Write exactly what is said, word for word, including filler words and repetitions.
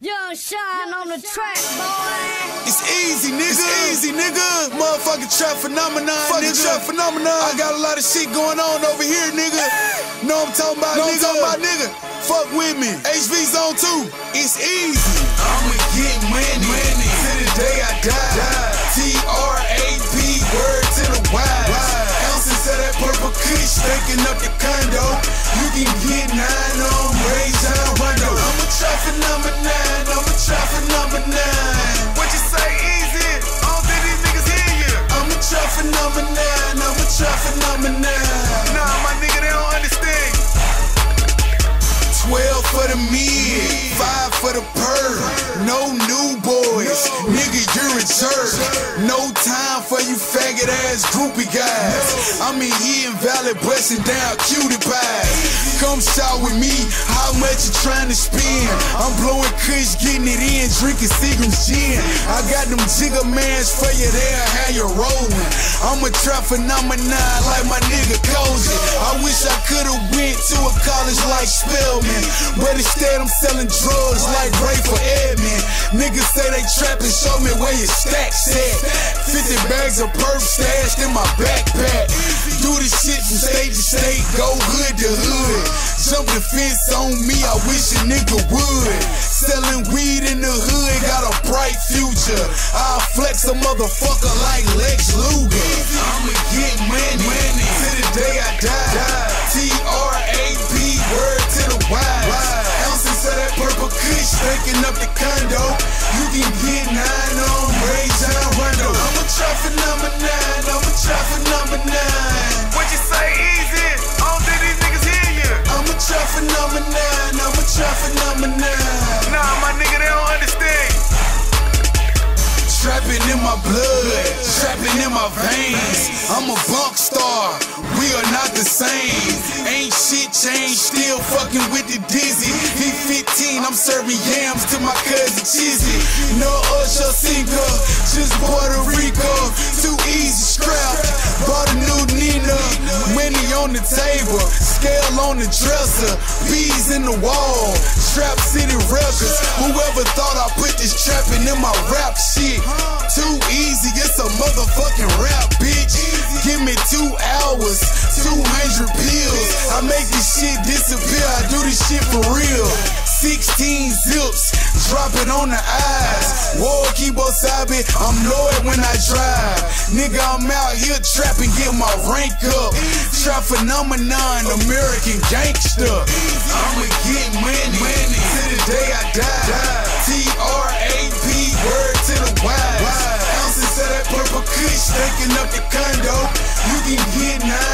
Young Shine on the track, boy. It's easy, nigga. It's easy, nigga. Motherfucking trap phenomenon, fucking nigga. Trap phenomenon. I got a lot of shit going on over here, nigga. Know I'm talking about, know nigga. I'm talking about, nigga. Fuck with me. H V Zone two. It's easy. I'ma get money, money till the day I die. T R A P, word to the wise. Ounces of that purple kush, staking up the condo. You can get nine on Ray John Rondo. I'm a trap phenomenon. I'm a trap phenomenon. What you say, easy? I don't think these niggas hear you. I'm a trap phenomenon. I'm a trap phenomenon. Nah, my nigga, they don't understand. Twelve for the mid, five for the perv. No new boys, nigga, you're a jerk. No time for you faggot ass groupie guys. I'm in here in Valley busting down cutie pies. Come shop with me, how much you trying to spend? I'm blowing kush, getting it in, drinking Seagram's gin. I got them jigger mans for you there, how you rolling. I'm a trap phenomenon like my nigga Cozy. I wish I could've went to a college like Spelman, but instead I'm selling drugs like Ray for Edmund. Niggas say they trappin', show me where your stacks at. Fifty bags of perp stashed in my backpack. Do this shit from state to state, go hood to hood. Jump the fence on me, I wish a nigga would. Selling weed in the hood, got a bright future. I'll flex a motherfucker like Lex Luger. I'ma get money, money till the day I die. T R A P, word to the wise. Ounces of that purple kush, staking up the condo. You can get nine on Ray John Rondo. I'm a trap phenomenon. I'm a trap phenomenon. What you say, easy? I don't think these niggas hear you. I'm a trap phenomenon. I'm a trap phenomenon. Nah, my nigga, they don't understand. Trapping in my blood, trapping in my veins. I'm a bunk star, we are not the same. Ain't shit changed, still fucking with the dizzy. He fifteen, I'm serving yams to my cousin Chizzy. No Ocho Cinco, just Puerto Rico. two E Z-Trap, bought a new Nina. Money on the table, scale on the dresser. Bees in the wall, Trap City Records. Whoever thought I put this trapping in my rap shit? Too easy, it's a motherfucking rap, bitch. Give me two hours, two hundred pills. I make this shit disappear, I do this shit for real. sixteen zips, drop it on the eyes. War Kibo Sabi, I'm loyal when I drive. Nigga, I'm out here trapping, get my rank up. Trap phenomenon, American gangster. I'ma get money, money till the day I die. T R A P, word to the wise. Ounces of that purple kush, staking up the condo. You can get nine